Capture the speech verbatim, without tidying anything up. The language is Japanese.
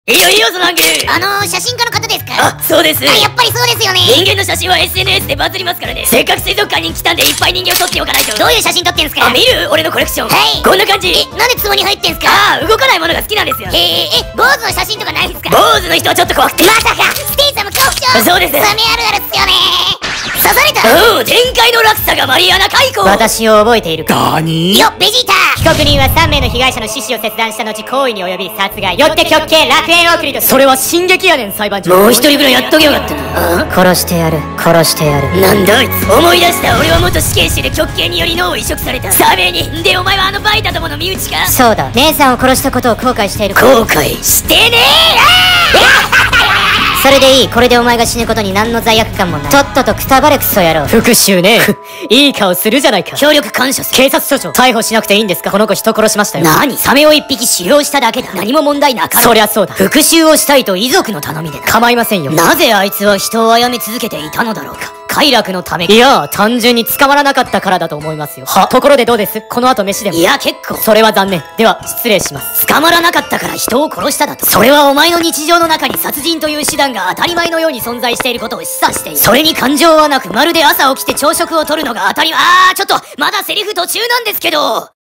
いいよいいよ、そのアングル。 あのー、写真家の方ですか？ あ、そうです。 あ、やっぱりそうですよね。 人間の写真は エスエヌエス でバズりますからね。せっかく水族館に来たんでいっぱい人間を撮っておかないと。 どういう写真撮ってんすか？ あ、見る？俺のコレクション。 はい。 こんな感じ。 え、なんで壺に入ってんすか？ ああ、動かないものが好きなんですよ。 へえ、え、坊主の写真とかないんすか？ 坊主の人はちょっと怖くて。 まさか、ステイ様恐怖症。 そうです。 サメあるあるっすよね。刺された。 うん、展開の落差がマリアナ海溝。 私を覚えているか？ 何？ よっ、ベジータ。 被告人はさんめいの被害者の四肢を切断した後行為に及び殺害、よって極刑楽園送りと。それは進撃やねん、裁判長。 もう一人ぐらいやっとけよかったな。あ？ 殺してやる、殺してやる。 なんだあいつ。思い出した。俺は元死刑囚で極刑により脳を移植された。サメに。で、お前はあのバイタどもの身内か？ そうだ、姉さんを殺したことを後悔しているか？ 後悔してねそれでいい。これでお前が死ぬことに何の罪悪感もない。とっととくたばれクソ野郎。復讐ね。いい顔するじゃないか。 ー。協力感謝する。 警察署長、逮捕しなくていいんですか？この子人殺しましたよ。 何？サメを一匹狩猟しただけだ。何も問題なかった。 そりゃそうだ。 復讐をしたいと遺族の頼みでな。 構いませんよ。 なぜあいつは人を殺め続けていたのだろうか。快楽のためか。 いや、単純に捕まらなかったからだと思いますよ。は、ところでどうです？この後飯でも。 いや、結構。 それは残念。では、失礼します。 捕まらなかったから人を殺しただと。それはお前の日常の中に殺人という手段が当たり前のように存在していることを示唆している。それに感情はなく、まるで朝起きて朝食をとるのが当たり前。あー、ちょっと、まだセリフ途中なんですけど。